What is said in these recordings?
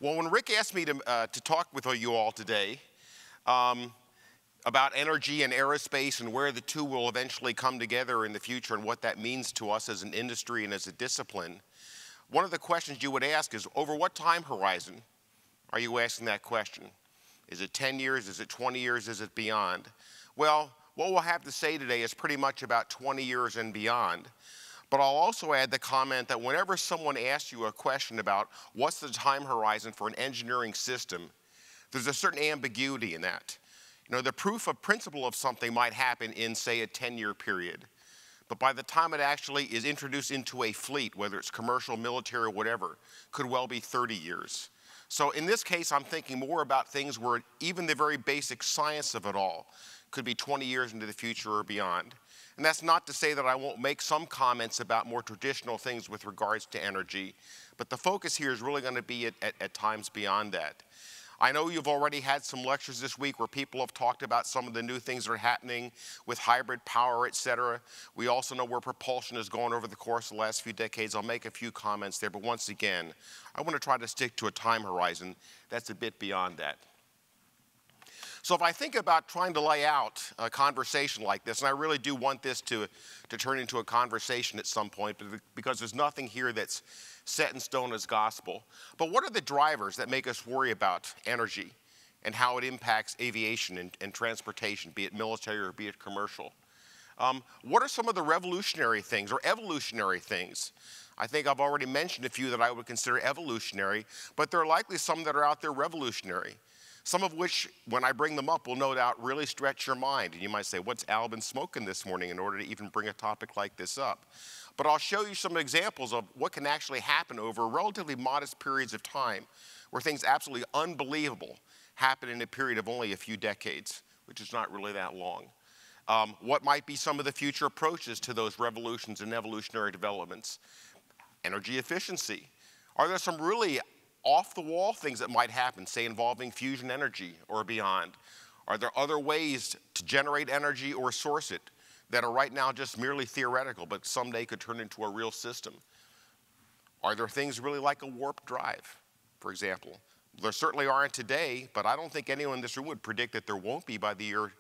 Well, when Rick asked me to talk with you all today about energy and aerospace and where the two will eventually come together in the future and what that means to us as an industry and as a discipline, one of the questions you would ask is, over what time horizon are you asking that question? Is it 10 years? Is it 20 years? Is it beyond? Well, what we'll have to say today is pretty much about 20 years and beyond. But I'll also add the comment that whenever someone asks you a question about what's the time horizon for an engineering system, there's a certain ambiguity in that. You know, the proof of principle of something might happen in, say, a 10-year period. But by the time it actually is introduced into a fleet, whether it's commercial, military, or whatever, could well be 30 years. So in this case, I'm thinking more about things where even the very basic science of it all could be 20 years into the future or beyond. And that's not to say that I won't make some comments about more traditional things with regards to energy, but the focus here is really going to be at times beyond that. I know you've already had some lectures this week where people have talked about some of the new things that are happening with hybrid power, et cetera. We also know where propulsion is going over the course of the last few decades. I'll make a few comments there, but once again, I want to try to stick to a time horizon that's a bit beyond that. So if I think about trying to lay out a conversation like this, and I really do want this to turn into a conversation at some point, because there's nothing here that's set in stone as gospel. But what are the drivers that make us worry about energy and how it impacts aviation and transportation, be it military or be it commercial? What are some of the revolutionary things or evolutionary things? I think I've already mentioned a few that I would consider evolutionary, but there are likely some that are out there revolutionary. Some of which, when I bring them up, will no doubt really stretch your mind. And you might say, what's Al been smoking this morning in order to even bring a topic like this up? But I'll show you some examples of what can actually happen over relatively modest periods of time, where things absolutely unbelievable happen in a period of only a few decades, which is not really that long. What might be some of the future approaches to those revolutions and evolutionary developments? Energy efficiency. Are there some really off-the-wall things that might happen, say involving fusion energy or beyond? Are there other ways to generate energy or source it that are right now just merely theoretical, but someday could turn into a real system? Are there things really like a warp drive, for example? There certainly aren't today, but I don't think anyone in this room would predict that there won't be by the year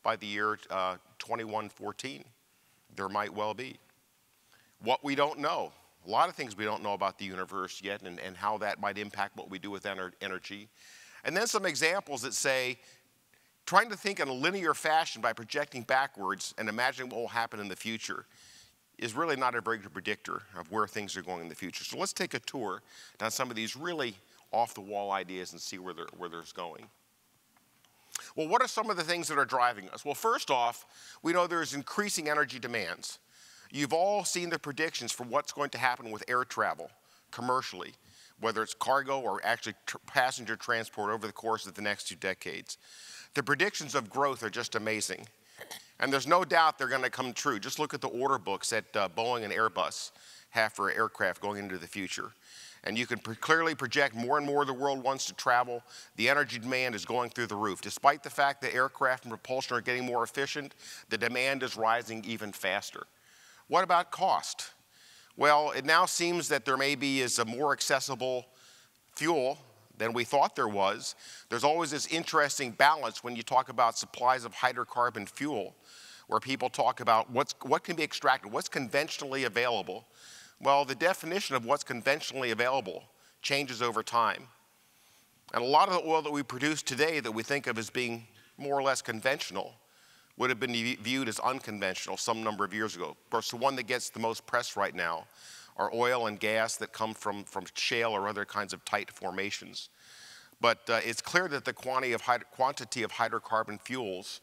2114. There might well be. What we don't know. A lot of things we don't know about the universe yet and how that might impact what we do with energy. And then some examples that say, trying to think in a linear fashion by projecting backwards and imagining what will happen in the future is really not a very good predictor of where things are going in the future. So let's take a tour down some of these really off-the-wall ideas and see where they're going. Well, what are some of the things that are driving us? Well, first off, we know there's increasing energy demands. You've all seen the predictions for what's going to happen with air travel commercially, whether it's cargo or actually passenger transport over the course of the next 2 decades. The predictions of growth are just amazing. And there's no doubt they're going to come true. Just look at the order books that Boeing and Airbus have for aircraft going into the future. And you can clearly project more and more the world wants to travel. The energy demand is going through the roof. Despite the fact that aircraft and propulsion are getting more efficient, the demand is rising even faster. What about cost? Well, it now seems that there maybe is a more accessible fuel than we thought there was. There's always this interesting balance when you talk about supplies of hydrocarbon fuel, where people talk about what can be extracted, what's conventionally available. Well, the definition of what's conventionally available changes over time. And a lot of the oil that we produce today that we think of as being more or less conventional would have been viewed as unconventional some number of years ago. Of course, the one that gets the most press right now are oil and gas that come from shale or other kinds of tight formations. But it's clear that the quantity of hydrocarbon fuels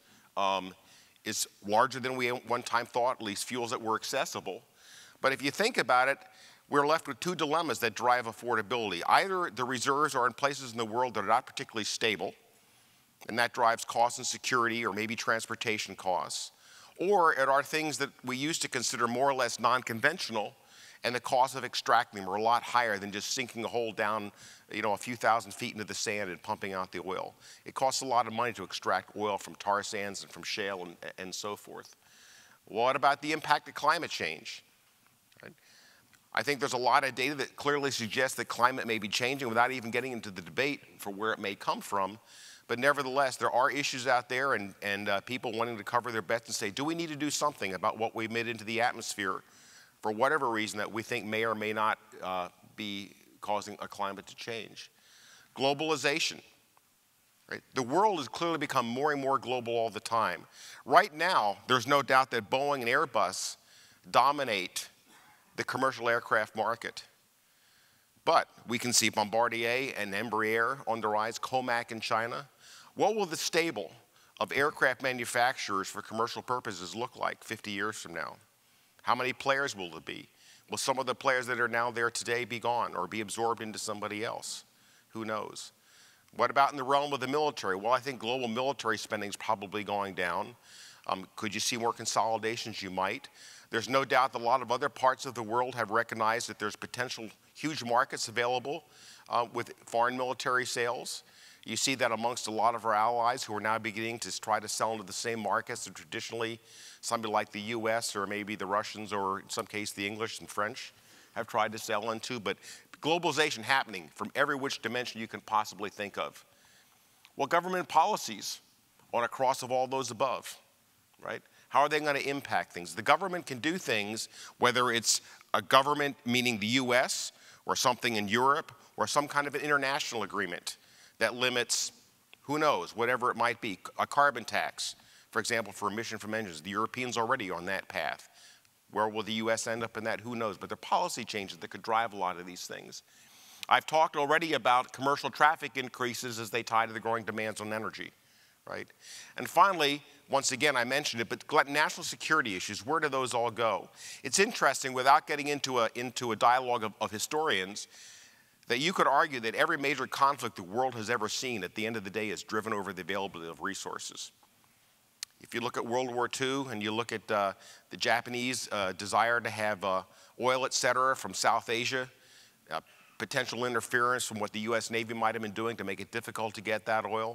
is larger than we at one time thought, at least fuels that were accessible. But if you think about it, we're left with 2 dilemmas that drive affordability. Either the reserves are in places in the world that are not particularly stable, and that drives cost and security or maybe transportation costs. Or it are things that we used to consider more or less non-conventional, and the cost of extracting them are a lot higher than just sinking a hole down, a few thousand feet into the sand and pumping out the oil. It costs a lot of money to extract oil from tar sands and from shale and so forth. What about the impact of climate change? I think there's a lot of data that clearly suggests that climate may be changing without even getting into the debate for where it may come from. But nevertheless, there are issues out there and people wanting to cover their bets and say, do we need to do something about what we emit into the atmosphere for whatever reason that we think may or may not be causing a climate to change? Globalization. Right? The world has clearly become more and more global all the time. Right now, there's no doubt that Boeing and Airbus dominate the commercial aircraft market. But we can see Bombardier and Embraer on the rise, Comac in China. What will the stable of aircraft manufacturers for commercial purposes look like 50 years from now? How many players will there be? Will some of the players that are now there today be gone or be absorbed into somebody else? Who knows? What about in the realm of the military? Well, I think global military spending is probably going down. Could you see more consolidations? You might. There's no doubt that a lot of other parts of the world have recognized that there's potential huge markets available with foreign military sales. You see that amongst a lot of our allies who are now beginning to try to sell into the same markets that traditionally somebody like the US or maybe the Russians or in some case the English and French have tried to sell into. But globalization happening from every which dimension you can possibly think of. Well, government policies on a cross of all those above, right? How are they going to impact things? The government can do things, whether it's a government, meaning the US, or something in Europe, or some kind of an international agreement that limits, who knows, whatever it might be, a carbon tax, for example, for emission from engines. The Europeans already on that path. Where will the US end up in that? Who knows? But there are policy changes that could drive a lot of these things. I've talked already about commercial traffic increases as they tie to the growing demands on energy, right? And finally, once again, I mentioned it, but national security issues, where do those all go? It's interesting, without getting into a dialogue of historians, that you could argue that every major conflict the world has ever seen at the end of the day is driven over the availability of resources. If you look at World War II and you look at the Japanese desire to have oil, et cetera, from South Asia, potential interference from what the US Navy might have been doing to make it difficult to get that oil.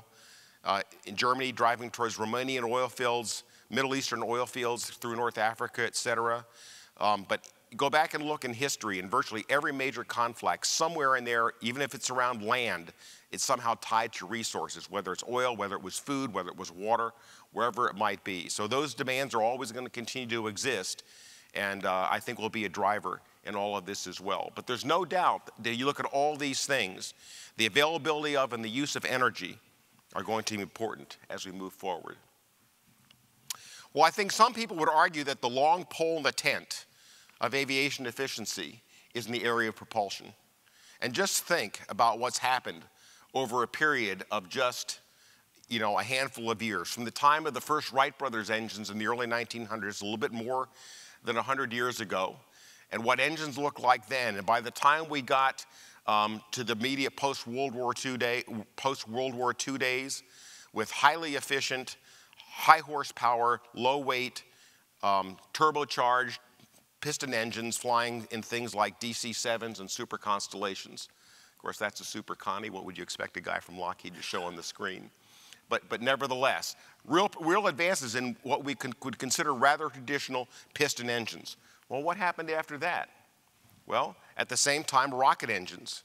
In Germany, driving towards Romanian oil fields, Middle Eastern oil fields through North Africa, et cetera. But go back and look in history, in virtually every major conflict, somewhere in there, even if it's around land, it's somehow tied to resources, whether it's oil, whether it was food, whether it was water, wherever it might be. So those demands are always going to continue to exist, and I think will be a driver in all of this as well. But there's no doubt that you look at all these things, the availability of and the use of energy are going to be important as we move forward. Well, I think some people would argue that the long pole in the tent of aviation efficiency is in the area of propulsion. And just think about what's happened over a period of just, a handful of years. From the time of the first Wright brothers engines in the early 1900s, a little bit more than 100 years ago, and what engines looked like then. And by the time we got to the immediate post-World War II days, with highly efficient, high horsepower, low weight, turbocharged piston engines flying in things like DC-7s and super constellations. Of course, that's a super Connie. What would you expect a guy from Lockheed to show on the screen? But nevertheless, real advances in what we could consider rather traditional piston engines. Well, what happened after that? Well, at the same time, rocket engines.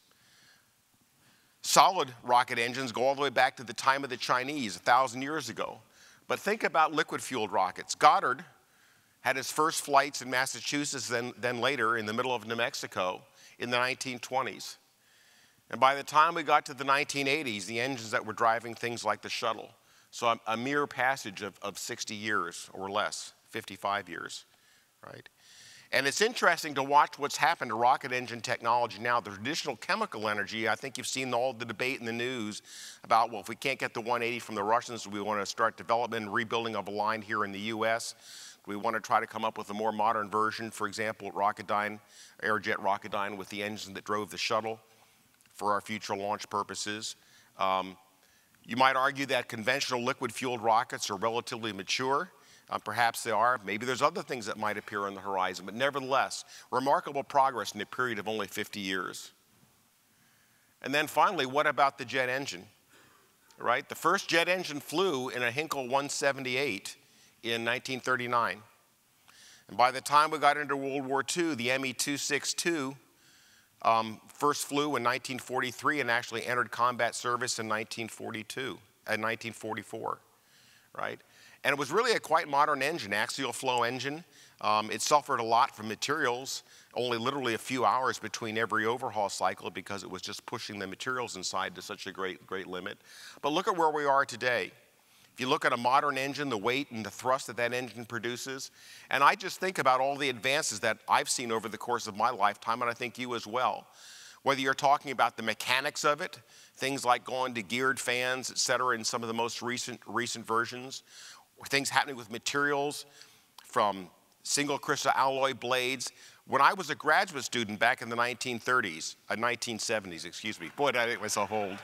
Solid rocket engines go all the way back to the time of the Chinese, 1,000 years ago. But think about liquid-fueled rockets. Goddard had his first flights in Massachusetts, then later in the middle of New Mexico in the 1920s. And by the time we got to the 1980s, the engines that were driving things like the shuttle, so a mere passage of 60 years or less, 55 years, right? And it's interesting to watch what's happened to rocket engine technology now. The traditional chemical energy, I think you've seen all the debate in the news about, well, if we can't get the 180 from the Russians, we want to start development and rebuilding of a line here in the US. We want to try to come up with a more modern version, for example, Rocketdyne, Aerojet Rocketdyne with the engine that drove the shuttle for our future launch purposes. You might argue that conventional liquid-fueled rockets are relatively mature. Perhaps they are. Maybe there's other things that might appear on the horizon. But nevertheless, remarkable progress in a period of only 50 years. And then finally, what about the jet engine? Right? The first jet engine flew in a Hinkle 178 in 1939. And by the time we got into World War II, the Me-262 first flew in 1943 and actually entered combat service in 1944, right? And it was really a quite modern engine, axial flow engine. It suffered a lot from materials, only literally a few hours between every overhaul cycle because it was just pushing the materials inside to such a great limit. But look at where we are today. If you look at a modern engine, the weight and the thrust that that engine produces, and I just think about all the advances that I've seen over the course of my lifetime, and I think you as well. Whether you're talking about the mechanics of it, things like going to geared fans, et cetera, in some of the most recent versions, or things happening with materials from single crystal alloy blades. When I was a graduate student back in the 1970s, excuse me. Boy, did I make myself old.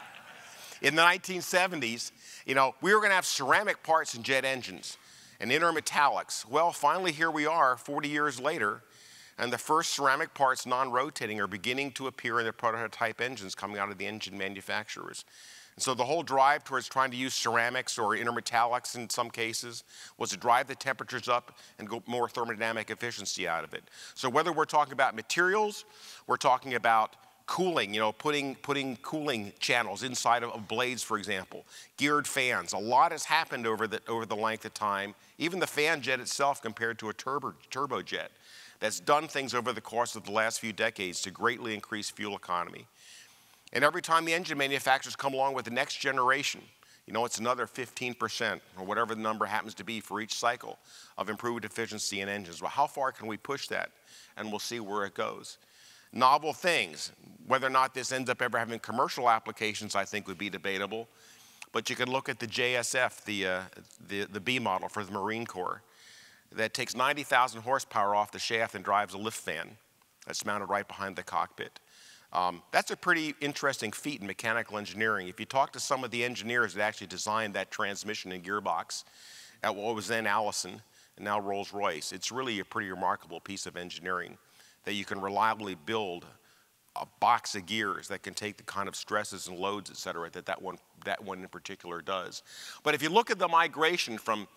In the 1970s, we were going to have ceramic parts in jet engines and intermetallics. Well, finally, here we are 40 years later, and the first ceramic parts, non-rotating, are beginning to appear in the prototype engines coming out of the engine manufacturers. And so the whole drive towards trying to use ceramics or intermetallics in some cases was to drive the temperatures up and get more thermodynamic efficiency out of it. So whether we're talking about materials, we're talking about cooling, putting cooling channels inside of blades, for example. Geared fans. A lot has happened over the length of time. Even the fan jet itself compared to a turbojet that's done things over the course of the last few decades to greatly increase fuel economy. And every time the engine manufacturers come along with the next generation, it's another 15% or whatever the number happens to be for each cycle of improved efficiency in engines. Well, how far can we push that? And we'll see where it goes. Novel things, whether or not this ends up ever having commercial applications, I think would be debatable. But you can look at the JSF, the B model for the Marine Corps, that takes 90,000 horsepower off the shaft and drives a lift fan that's mounted right behind the cockpit. That's a pretty interesting feat in mechanical engineering. If you talk to some of the engineers that actually designed that transmission and gearbox at what was then Allison and now Rolls-Royce, it's really a pretty remarkable piece of engineering that you can reliably build a box of gears that can take the kind of stresses and loads, et cetera, that one in particular does. But if you look at the migration from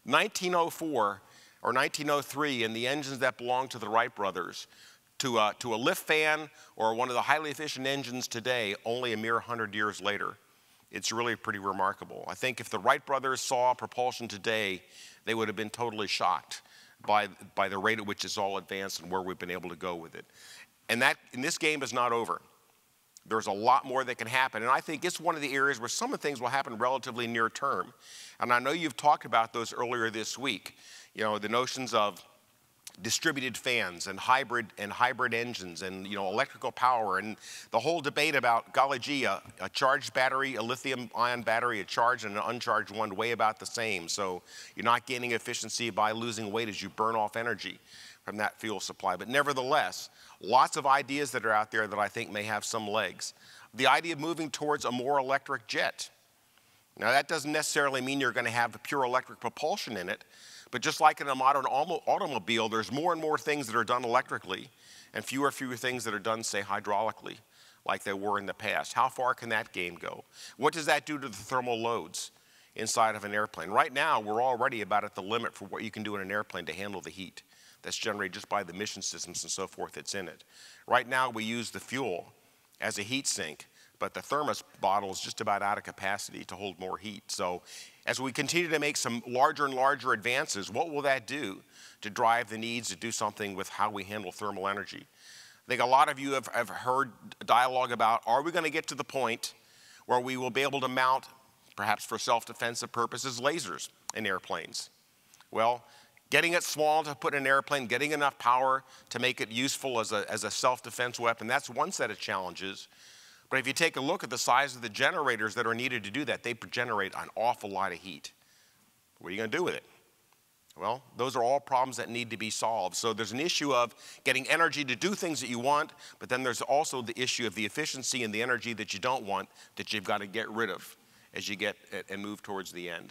1904 or 1903 and the engines that belong to the Wright brothers to a lift fan or one of the highly efficient engines today, only a mere 100 years later, it's really pretty remarkable. I think if the Wright brothers saw propulsion today, they would have been totally shocked by the rate at which it's all advanced and where we've been able to go with it. And this game is not over. There's a lot more that can happen. And I think it's one of the areas where some of the things will happen relatively near term. And I know you've talked about those earlier this week. The notions of distributed fans and hybrid engines and electrical power and the whole debate about, golly gee, a charged battery, a lithium-ion battery, a charged and an uncharged one weigh about the same. So you're not gaining efficiency by losing weight as you burn off energy from that fuel supply. But nevertheless, lots of ideas that are out there that I think may have some legs. The idea of moving towards a more electric jet. Now that doesn't necessarily mean you're going to have pure electric propulsion in it. But just like in a modern automobile, there's more and more things that are done electrically and fewer things that are done, say, hydraulically, like they were in the past. How far can that game go? What does that do to the thermal loads inside of an airplane? Right now, we're already about at the limit for what you can do in an airplane to handle the heat that's generated just by the mission systems and so forth that's in it. Right now, we use the fuel as a heat sink, but the thermos bottle is just about out of capacity to hold more heat. So as we continue to make some larger and larger advances, what will that do to drive the needs to do something with how we handle thermal energy? I think a lot of you have heard dialogue about, are we going to get to the point where we will be able to mount, perhaps for self-defensive purposes, lasers in airplanes? Well, getting it small to put in an airplane, getting enough power to make it useful as a self-defense weapon, that's one set of challenges. But if you take a look at the size of the generators that are needed to do that, they generate an awful lot of heat. What are you going to do with it? Well, those are all problems that need to be solved. So there's an issue of getting energy to do things that you want, but then there's also the issue of the efficiency and the energy that you don't want that you've got to get rid of as you get and move towards the end.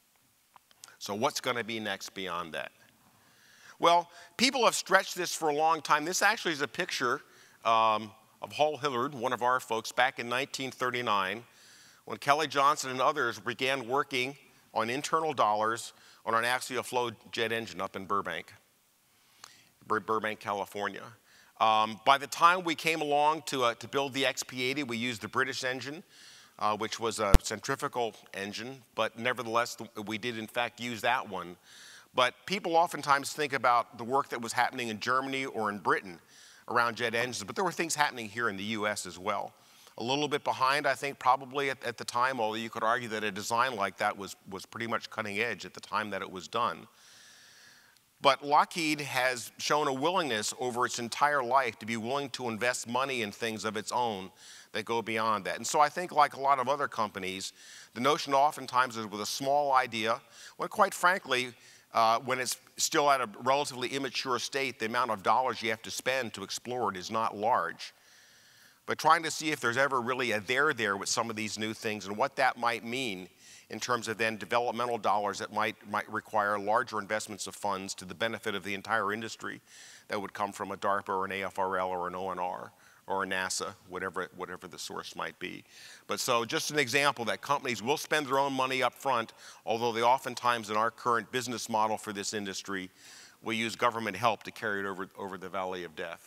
So what's going to be next beyond that? Well, people have stretched this for a long time. This actually is a picture of Hull Hillard, one of our folks, back in 1939, when Kelly Johnson and others began working on internal dollars on an axial flow jet engine up in Burbank. Burbank, California. By the time we came along to build the XP80, we used the British engine, which was a centrifugal engine, but nevertheless, we did in fact use that one. But people oftentimes think about the work that was happening in Germany or in Britain around jet engines, but there were things happening here in the US as well. A little bit behind, I think, probably at the time, although you could argue that a design like that was pretty much cutting edge at the time that it was done. But Lockheed has shown a willingness over its entire life to be willing to invest money in things of its own that go beyond that. And so I think, like a lot of other companies, the notion oftentimes is with a small idea, when quite frankly, when it's still at a relatively immature state, the amount of dollars you have to spend to explore it is not large. But trying to see if there's ever really a there with some of these new things and what that might mean in terms of then developmental dollars that might require larger investments of funds to the benefit of the entire industry that would come from a DARPA or an AFRL or an ONR or a NASA, whatever the source might be. But so just an example that companies will spend their own money up front, although they oftentimes in our current business model for this industry will use government help to carry it over the valley of death.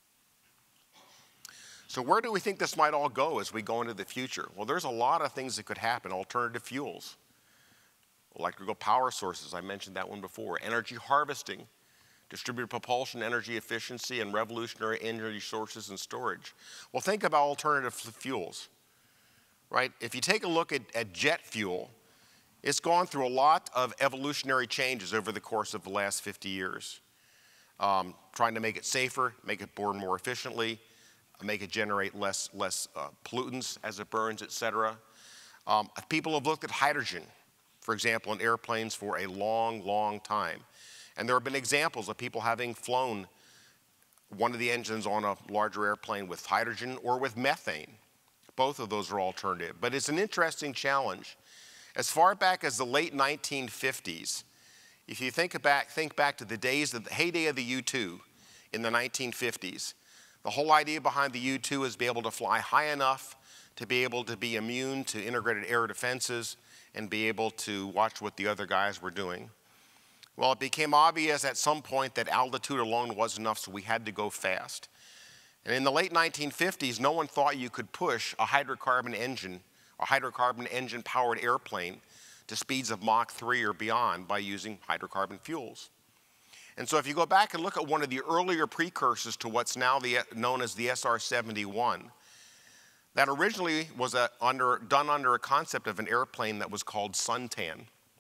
So where do we think this might all go as we go into the future? Well, there's a lot of things that could happen. Alternative fuels, electrical power sources, I mentioned that one before, energy harvesting, distributed propulsion, energy efficiency, and revolutionary energy sources and storage. Well, think about alternative fuels, right? If you take a look at jet fuel, it's gone through a lot of evolutionary changes over the course of the last 50 years. Trying to make it safer, make it burn more efficiently, make it generate less pollutants as it burns, et cetera. People have looked at hydrogen, for example, in airplanes for a long time. And there have been examples of people having flown one of the engines on a larger airplane with hydrogen or with methane. Both of those are alternative. But it's an interesting challenge. As far back as the late 1950s, if you think back to the days of the heyday of the U-2 in the 1950s, the whole idea behind the U-2 is to be able to fly high enough to be able to be immune to integrated air defenses and be able to watch what the other guys were doing. Well, it became obvious at some point that altitude alone wasn't enough, so we had to go fast. And in the late 1950s, no one thought you could push a hydrocarbon engine-powered airplane to speeds of Mach 3 or beyond by using hydrocarbon fuels. And so if you go back and look at one of the earlier precursors to what's now known as the SR-71, that originally was done under a concept of an airplane that was called suntan.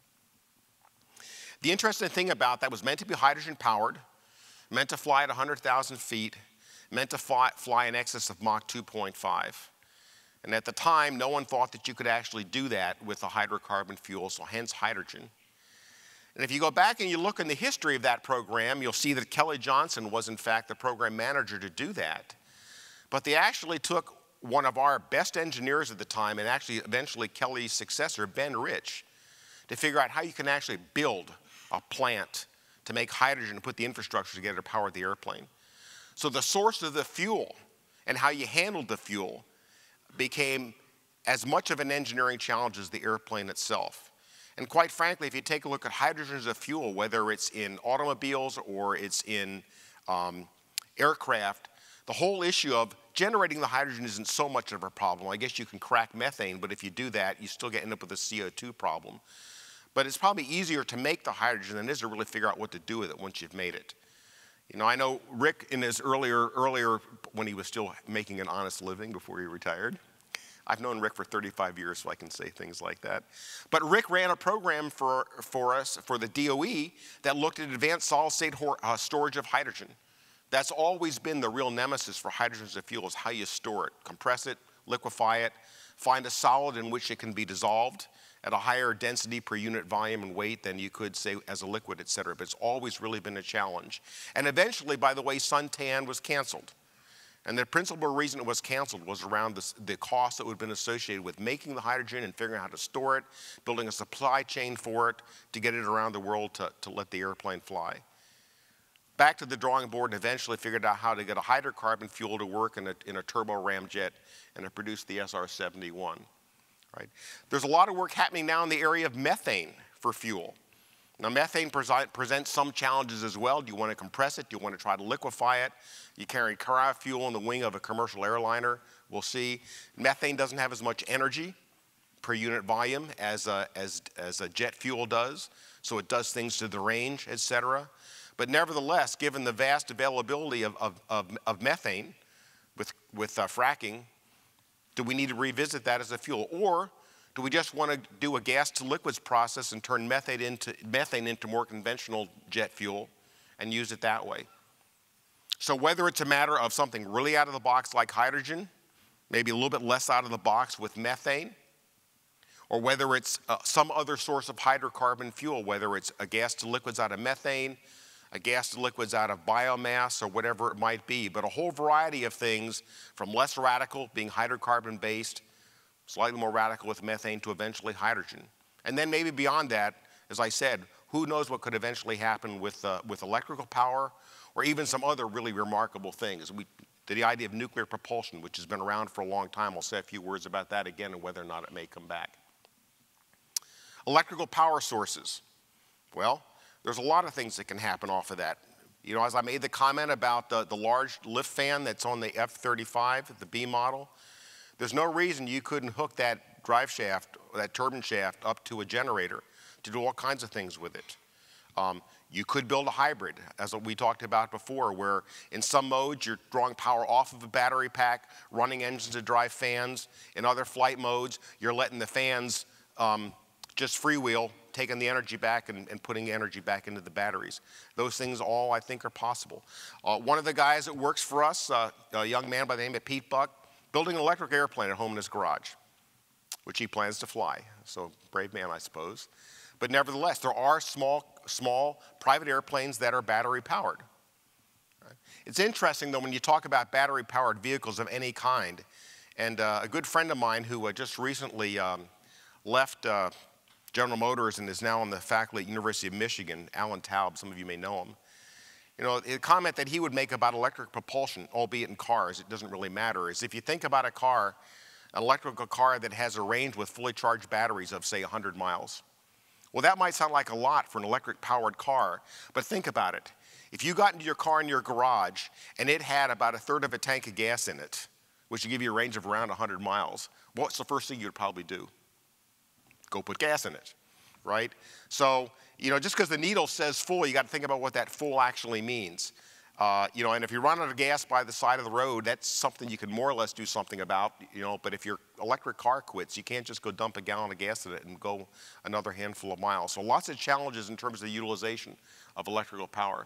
The interesting thing about that was meant to be hydrogen powered, meant to fly at 100,000 feet, meant to fly in excess of Mach 2.5. And at the time, no one thought that you could actually do that with a hydrocarbon fuel, so hence hydrogen. And if you go back and you look in the history of that program, you'll see that Kelly Johnson was in fact the program manager to do that. But they actually took one of our best engineers at the time, and actually eventually Kelly's successor, Ben Rich, to figure out how you can actually build a plant to make hydrogen and put the infrastructure together to power the airplane. So the source of the fuel and how you handled the fuel became as much of an engineering challenge as the airplane itself. And quite frankly, if you take a look at hydrogen as a fuel, whether it's in automobiles or it's in aircraft, the whole issue of generating the hydrogen isn't so much of a problem. I guess you can crack methane, but if you do that, you still end up with a CO2 problem. But it's probably easier to make the hydrogen than it is to really figure out what to do with it once you've made it. You know, I know Rick in his earlier when he was still making an honest living before he retired. I've known Rick for 35 years, so I can say things like that. But Rick ran a program for us, for the DOE, that looked at advanced solid-state storage of hydrogen. That's always been the real nemesis for hydrogen as a fuel, is how you store it. Compress it, liquefy it, find a solid in which it can be dissolved at a higher density per unit volume and weight than you could, say, as a liquid, et cetera. But it's always really been a challenge. And eventually, by the way, suntan was canceled. And the principal reason it was canceled was around the cost that would have been associated with making the hydrogen and figuring out how to store it, building a supply chain for it to get it around the world to let the airplane fly. Back to the drawing board and eventually figured out how to get a hydrocarbon fuel to work in a turbo ramjet, and it produced the SR-71. Right? There's a lot of work happening now in the area of methane for fuel. Now, methane presents some challenges as well. Do you want to compress it? Do you want to try to liquefy it? You carry cryofuel in the wing of a commercial airliner. We'll see. Methane doesn't have as much energy per unit volume as a jet fuel does, so it does things to the range, et cetera. But nevertheless, given the vast availability of methane with fracking, do we need to revisit that as a fuel? Or do we just want to do a gas to liquids process and turn methane into more conventional jet fuel and use it that way? So whether it's a matter of something really out of the box like hydrogen, maybe a little bit less out of the box with methane, or whether it's some other source of hydrocarbon fuel, whether it's a gas to liquids out of methane, a gas to liquids out of biomass, or whatever it might be, but a whole variety of things from less radical, being hydrocarbon based, slightly more radical with methane, to eventually hydrogen. And then maybe beyond that, as I said, who knows what could eventually happen with electrical power, or even some other really remarkable things. The idea of nuclear propulsion, which has been around for a long time. I'll say a few words about that again and whether or not it may come back. Electrical power sources. Well, there's a lot of things that can happen off of that. You know, as I made the comment about the large lift fan that's on the F-35, the B model, there's no reason you couldn't hook that drive shaft, that turbine shaft, up to a generator to do all kinds of things with it. You could build a hybrid, as we talked about before, where in some modes you're drawing power off of a battery pack, running engines to drive fans. In other flight modes, you're letting the fans just freewheel, taking the energy back and putting energy back into the batteries. Those things all, I think, are possible. One of the guys that works for us, a young man by the name of Pete Buck, building an electric airplane at home in his garage, which he plans to fly. So, brave man, I suppose. But nevertheless, there are small private airplanes that are battery powered. Right? It's interesting, though, when you talk about battery powered vehicles of any kind, and a good friend of mine who just recently left General Motors and is now on the faculty at University of Michigan, Alan Taub, some of you may know him. You know, a comment that he would make about electric propulsion, albeit in cars, it doesn't really matter, is if you think about a car, an electrical car that has a range with fully charged batteries of, say, 100 miles. Well, that might sound like a lot for an electric-powered car, but think about it. If you got into your car in your garage and it had about 1/3 of a tank of gas in it, which would give you a range of around 100 miles, what's the first thing you'd probably do? Go put gas in it, right? So, you know, just because the needle says full, you got to think about what that full actually means. You know, and if you run out of gas by the side of the road, that's something you can more or less do something about, you know, but if your electric car quits, you can't just go dump a gallon of gas in it and go another handful of miles. So lots of challenges in terms of the utilization of electrical power.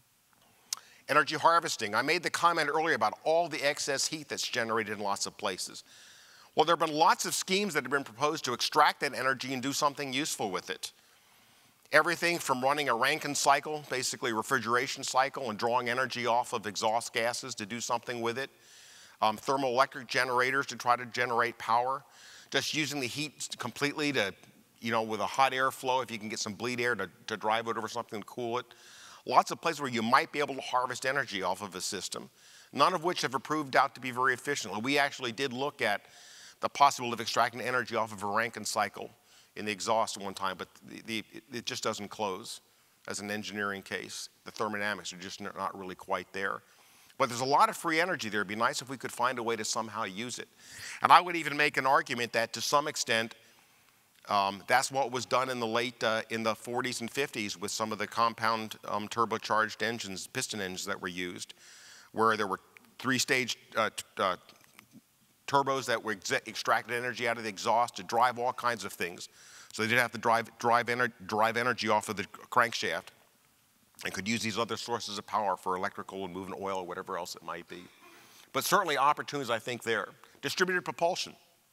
Energy harvesting. I made the comment earlier about all the excess heat that's generated in lots of places. Well, there have been lots of schemes that have been proposed to extract that energy and do something useful with it. Everything from running a Rankine cycle, basically a refrigeration cycle, and drawing energy off of exhaust gases to do something with it. Thermoelectric generators to try to generate power. Just using the heat completely to, you know, with a hot air flow, if you can get some bleed air to drive it over something to cool it. Lots of places where you might be able to harvest energy off of a system, none of which have proved out to be very efficient. We actually did look at the possibility of extracting energy off of a Rankine cycle in the exhaust at one time, but it just doesn't close as an engineering case. The thermodynamics are just not really quite there. But there's a lot of free energy there. It'd be nice if we could find a way to somehow use it. And I would even make an argument that to some extent, that's what was done in the in the 40s and 50s with some of the compound turbocharged engines, piston engines that were used, where there were 3-stage turbos that were extracted energy out of the exhaust to drive all kinds of things. So they didn't have to drive energy off of the crankshaft and could use these other sources of power for electrical and moving oil or whatever else it might be. But certainly opportunities, I think, there. Distributed propulsion.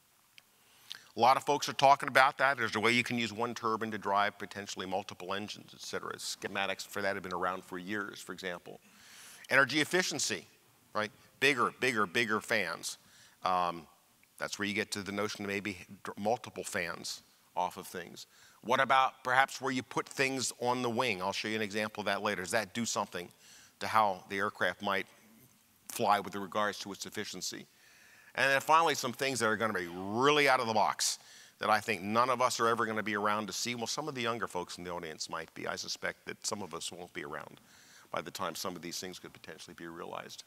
A lot of folks are talking about that. There's a way you can use one turbine to drive potentially multiple engines, et cetera. Schematics for that have been around for years, for example. Energy efficiency, right? Bigger fans. That's where you get to the notion of maybe multiple fans off of things. What about perhaps where you put things on the wing? I'll show you an example of that later. Does that do something to how the aircraft might fly with regards to its efficiency? And then finally, some things that are going to be really out of the box that I think none of us are ever going to be around to see. Well, some of the younger folks in the audience might be. I suspect that some of us won't be around by the time some of these things could potentially be realized.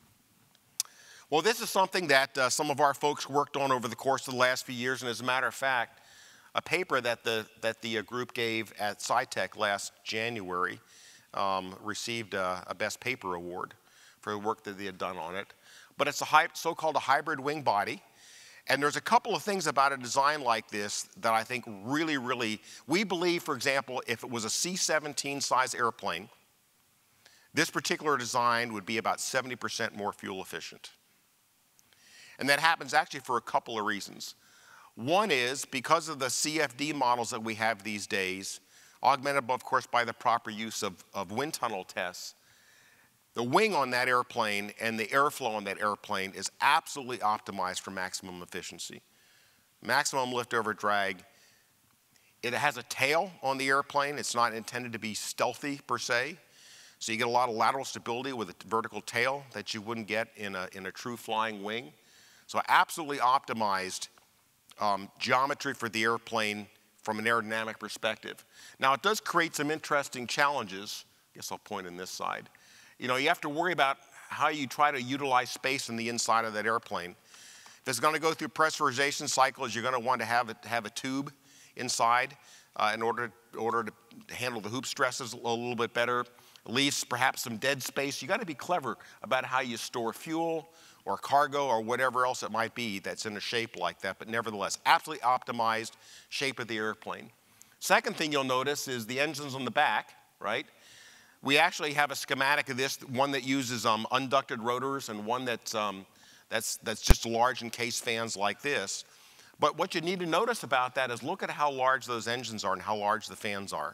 Well, this is something that some of our folks worked on over the course of the last few years, and as a matter of fact, a paper that the group gave at SciTech last January received a Best Paper Award for the work that they had done on it. But it's a so-called a hybrid wing body, and there's a couple of things about a design like this that I think really, we believe, for example, if it was a C-17 size airplane, this particular design would be about 70% more fuel efficient. And that happens actually for a couple of reasons. One is because of the CFD models that we have these days, augmented, of course, by the proper use of wind tunnel tests, the wing on that airplane and the airflow on that airplane is absolutely optimized for maximum efficiency. Maximum lift over drag. It has a tail on the airplane. It's not intended to be stealthy per se. So you get a lot of lateral stability with a vertical tail that you wouldn't get in a true flying wing. So absolutely optimized geometry for the airplane from an aerodynamic perspective. Now it does create some interesting challenges. I guess I'll point in this side. You know, you have to worry about how you try to utilize space in the inside of that airplane. If it's going to go through pressurization cycles, you're going to want to have a tube inside in order to handle the hoop stresses a little bit better. Leaves perhaps some dead space. You got to be clever about how you store fuel or cargo or whatever else it might be that's in a shape like that, but nevertheless, absolutely optimized shape of the airplane. Second thing you'll notice is the engines on the back, right? We actually have a schematic of this, one that uses unducted rotors and one that's just large encased fans like this. But what you need to notice about that is look at how large those engines are and how large the fans are.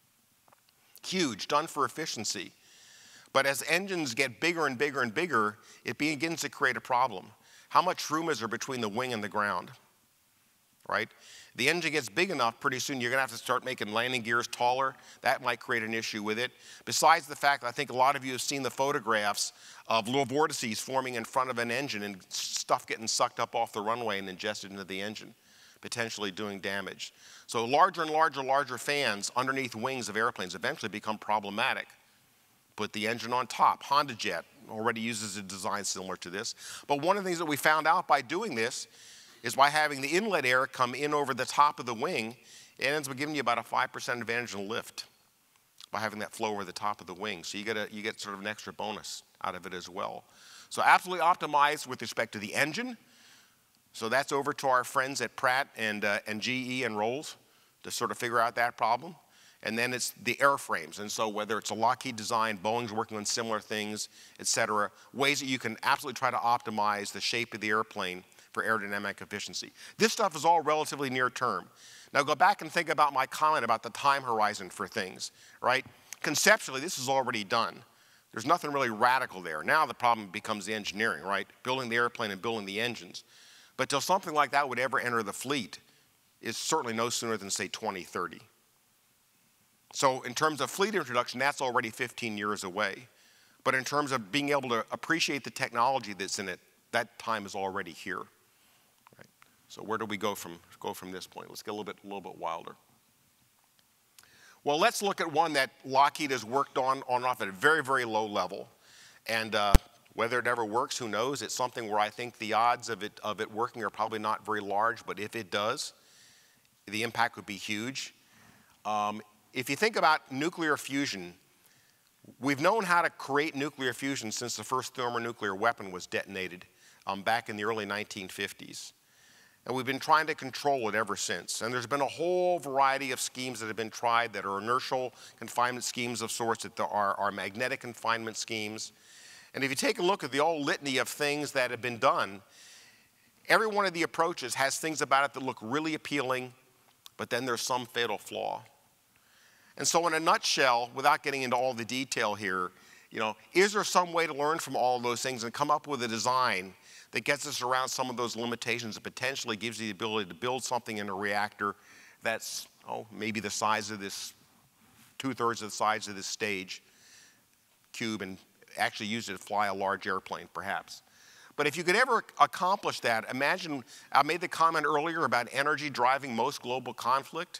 Huge, done for efficiency. But as engines get bigger and bigger and bigger, it begins to create a problem. How much room is there between the wing and the ground, right? The engine gets big enough, pretty soon you're going to have to start making landing gears taller. That might create an issue with it. Besides the fact, I think a lot of you have seen the photographs of little vortices forming in front of an engine and stuff getting sucked up off the runway and ingested into the engine, potentially doing damage. So larger and larger fans underneath wings of airplanes eventually become problematic. Put the engine on top. Honda Jet already uses a design similar to this. But one of the things that we found out by doing this is by having the inlet air come in over the top of the wing, it ends up giving you about a 5% advantage in lift by having that flow over the top of the wing. So you get sort of an extra bonus out of it as well. So absolutely optimized with respect to the engine. So that's over to our friends at Pratt and GE and Rolls to sort of figure out that problem. And then it's the airframes. And so whether it's a Lockheed design, Boeing's working on similar things, et cetera, ways that you can absolutely try to optimize the shape of the airplane for aerodynamic efficiency. This stuff is all relatively near term. Now go back and think about my comment about the time horizon for things, right? Conceptually, this is already done. There's nothing really radical there. Now the problem becomes the engineering, right? Building the airplane and building the engines. But till something like that would ever enter the fleet is certainly no sooner than, say, 2030. So in terms of fleet introduction, that's already 15 years away. But in terms of being able to appreciate the technology that's in it, that time is already here. Right? So where do we go from this point? Let's get a little bit wilder. Well, let's look at one that Lockheed has worked on and off at a very low level. And whether it ever works, who knows? It's something where I think the odds of it working are probably not very large, but if it does, the impact would be huge. If you think about nuclear fusion, we've known how to create nuclear fusion since the first thermonuclear weapon was detonated back in the early 1950s. And we've been trying to control it ever since. And there's been a whole variety of schemes that have been tried that are inertial confinement schemes of sorts, that are magnetic confinement schemes. And if you take a look at the old litany of things that have been done, every one of the approaches has things about it that look really appealing, but then there's some fatal flaw. And so in a nutshell, without getting into all the detail here, is there some way to learn from all of those things and come up with a design that gets us around some of those limitations and potentially gives you the ability to build something in a reactor that's, maybe the size of this, 2/3 of the size of this stage cube, and actually use it to fly a large airplane, perhaps. But if you could ever accomplish that, imagine, I made the comment earlier about energy driving most global conflict.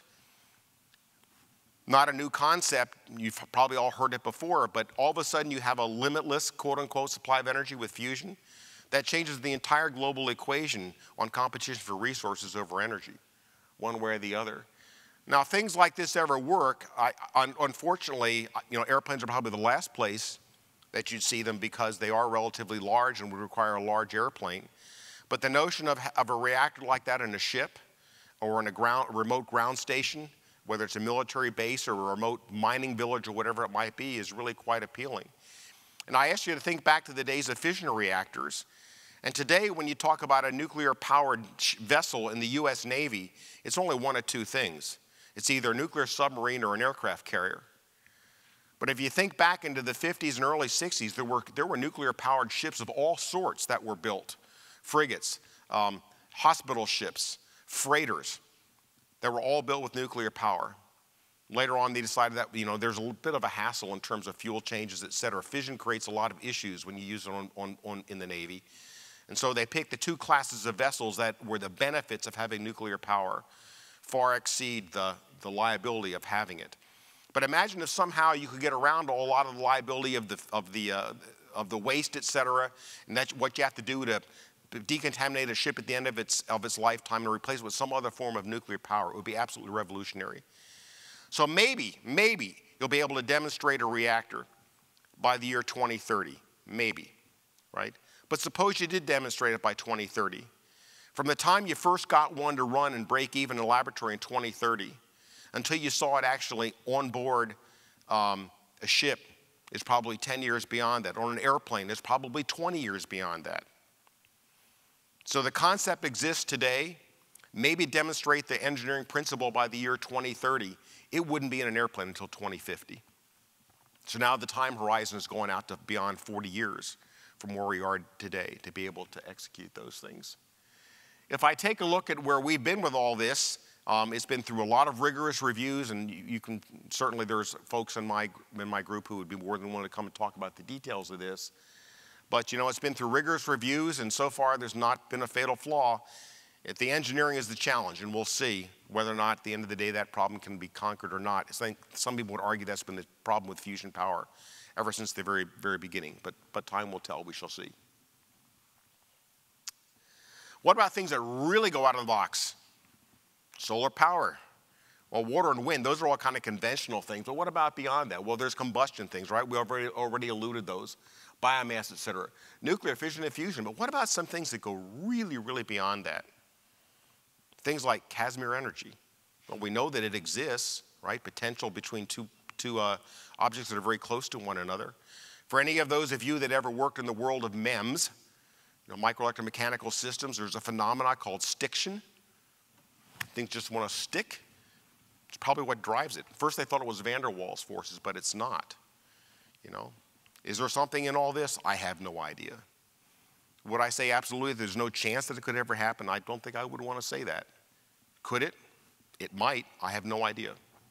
Not a new concept, you've probably all heard it before, but all of a sudden you have a limitless, quote unquote, supply of energy with fusion. That changes the entire global equation on competition for resources over energy, one way or the other. Now, if things like this ever work, unfortunately, airplanes are probably the last place that you'd see them because they are relatively large and would require a large airplane. But the notion of a reactor like that in a ship or in a remote ground station, whether it's a military base or a remote mining village or whatever it might be, is really quite appealing. And I ask you to think back to the days of fission reactors. And today, when you talk about a nuclear-powered vessel in the US Navy, it's only one of two things. It's either a nuclear submarine or an aircraft carrier. But if you think back into the 50s and early 60s, there were nuclear-powered ships of all sorts that were built. Frigates, hospital ships, freighters, that were all built with nuclear power. Later on, they decided that there's a bit of a hassle in terms of fuel changes, et cetera. Fission creates a lot of issues when you use it in the Navy. And so they picked the two classes of vessels that were the benefits of having nuclear power far exceed the liability of having it. But imagine if somehow you could get around a lot of the liability of the waste, et cetera, and that's what you have to do to decontaminate a ship at the end of its lifetime and replace it with some other form of nuclear power. It would be absolutely revolutionary. So maybe you'll be able to demonstrate a reactor by the year 2030, maybe, right? But suppose you did demonstrate it by 2030. From the time you first got one to run and break even in a laboratory in 2030 until you saw it actually on board a ship is probably 10 years beyond that. On an airplane, it's probably 20 years beyond that. So the concept exists today. Maybe demonstrate the engineering principle by the year 2030. It wouldn't be in an airplane until 2050. So now the time horizon is going out to beyond 40 years from where we are today to be able to execute those things. If I take a look at where we've been with all this, it's been through a lot of rigorous reviews, and you can certainly, there's folks in my group who would be more than willing to come and talk about the details of this. But it's been through rigorous reviews, and so far there's not been a fatal flaw. The engineering is the challenge, and we'll see whether or not at the end of the day that problem can be conquered or not. I think some people would argue that's been the problem with fusion power ever since the very, very beginning, but time will tell. We shall see. What about things that really go out of the box? Solar power. Well, water and wind, those are all kind of conventional things, but what about beyond that? Well, there's combustion things, right? We already alluded those. Biomass, et cetera. Nuclear fission and fusion, but what about some things that go really, really beyond that? Things like Casimir energy. Well, we know that it exists, right? Potential between two objects that are very close to one another. For any of those of you that ever worked in the world of MEMS, microelectromechanical systems, there's a phenomenon called stiction. Things just want to stick. It's probably what drives it. First they thought it was van der Waals forces, but it's not. Is there something in all this? I have no idea. Would I say absolutely there's no chance that it could ever happen? I don't think I would want to say that. Could it? It might. I have no idea.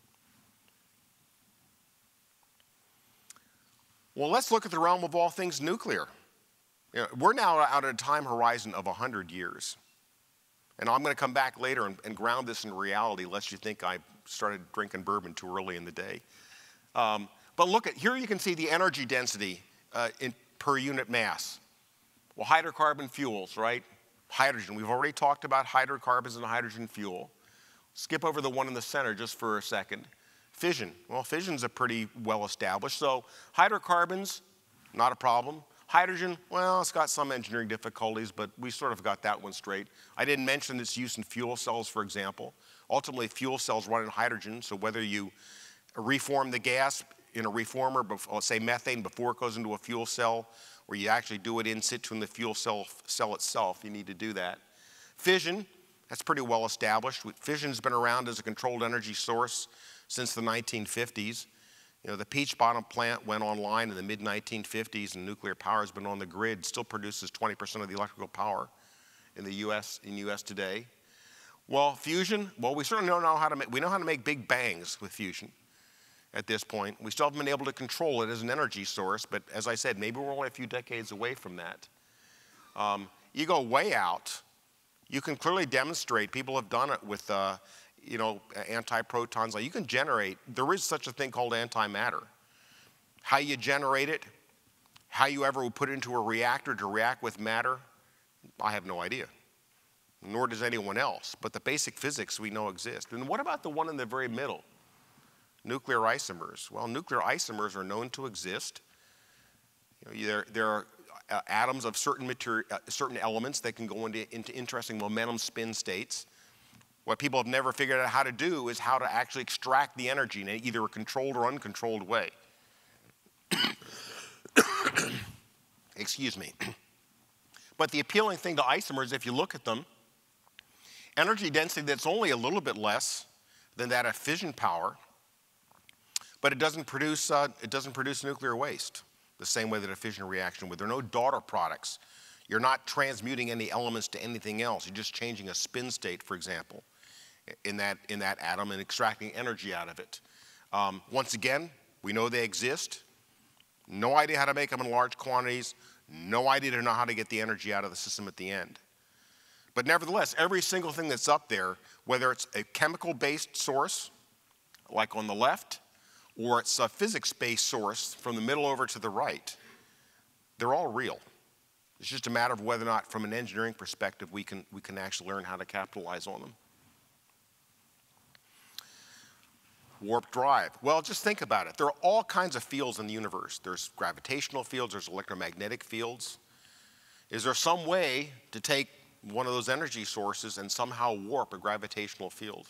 Well, let's look at the realm of all things nuclear. We're now out at a time horizon of 100 years. And I'm going to come back later and ground this in reality, lest you think I started drinking bourbon too early in the day. But look at, here you can see the energy density per unit mass. Well, hydrocarbon fuels, right? Hydrogen, we've already talked about hydrocarbons and hydrogen fuel. Skip over the one in the center just for a second. Fission, well, fission's a pretty well established. So hydrocarbons, not a problem. Hydrogen, well, it's got some engineering difficulties, but we sort of got that one straight. I didn't mention its use in fuel cells, for example. Ultimately, fuel cells run in hydrogen, so whether you reform the gas in a reformer, let's say methane, before it goes into a fuel cell, or you actually do it in situ in the fuel cell itself, you need to do that. Fission, that's pretty well established. Fission's been around as a controlled energy source since the 1950s. The Peach Bottom plant went online in the mid-1950s, and nuclear power has been on the grid, still produces 20% of the electrical power in the U.S. today. Well, fusion, well, we certainly know how to make big bangs with fusion at this point. We still haven't been able to control it as an energy source, but as I said, maybe we're only a few decades away from that. You go way out, you can clearly demonstrate, people have done it with you know, antiprotons. Like you can generate, there is such a thing called antimatter. How you generate it, how you ever would put it into a reactor to react with matter, I have no idea. Nor does anyone else. But the basic physics we know exist. And what about the one in the very middle? Nuclear isomers. Well, nuclear isomers are known to exist. You know, there are atoms of certain elements that can go into interesting momentum spin states. What people have never figured out how to do is how to actually extract the energy in either a controlled or uncontrolled way. Excuse me. But the appealing thing to isomers, if you look at them, energy density that's only a little bit less than that of fission power, but it doesn't produce nuclear waste the same way that a fission reaction would. There are no daughter products. You're not transmuting any elements to anything else. You're just changing a spin state, for example, in that atom and extracting energy out of it. Once again, we know they exist. No idea how to make them in large quantities. No idea to know how to get the energy out of the system at the end. But nevertheless, every single thing that's up there, whether it's a chemical-based source, like on the left, or it's a physics-based source from the middle over to the right, they're all real. It's just a matter of whether or not, from an engineering perspective, we can actually learn how to capitalize on them. Warp drive. Well, just think about it. There are all kinds of fields in the universe. There's gravitational fields, there's electromagnetic fields. Is there some way to take one of those energy sources and somehow warp a gravitational field?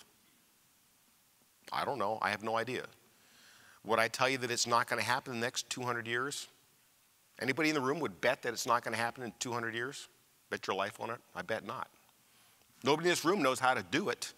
I don't know. I have no idea. Would I tell you that it's not going to happen in the next 200 years? Anybody in the room would bet that it's not going to happen in 200 years? Bet your life on it? I bet not. Nobody in this room knows how to do it.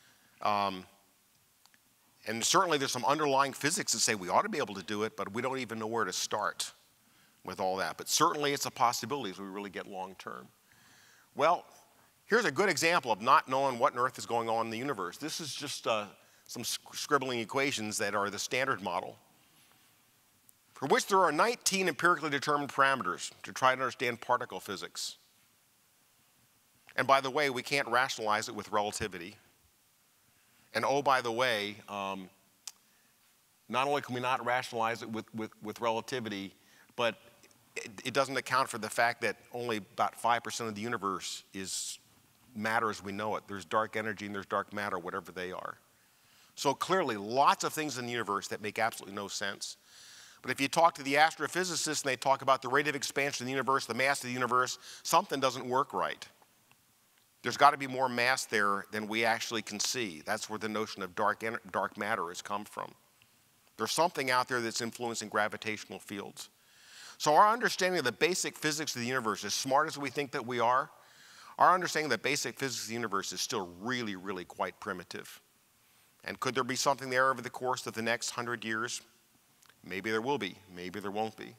And certainly there's some underlying physics that say we ought to be able to do it, but we don't even know where to start with all that. But certainly it's a possibility as we really get long term. Well, here's a good example of not knowing what on earth is going on in the universe. This is just some scribbling equations that are the standard model, for which there are 19 empirically determined parameters to try to understand particle physics. And by the way, we can't rationalize it with relativity. And oh, by the way, not only can we not rationalize it with relativity, but it doesn't account for the fact that only about 5% of the universe is matter as we know it. There's dark energy and there's dark matter, whatever they are. So clearly, lots of things in the universe that make absolutely no sense. But if you talk to the astrophysicists and they talk about the rate of expansion of the universe, the mass of the universe, something doesn't work right. There's got to be more mass there than we actually can see. That's where the notion of dark matter has come from. There's something out there that's influencing gravitational fields. So our understanding of the basic physics of the universe, as smart as we think that we are, our understanding of the basic physics of the universe is still really, really quite primitive. And could there be something there over the course of the next 100 years? Maybe there will be. Maybe there won't be.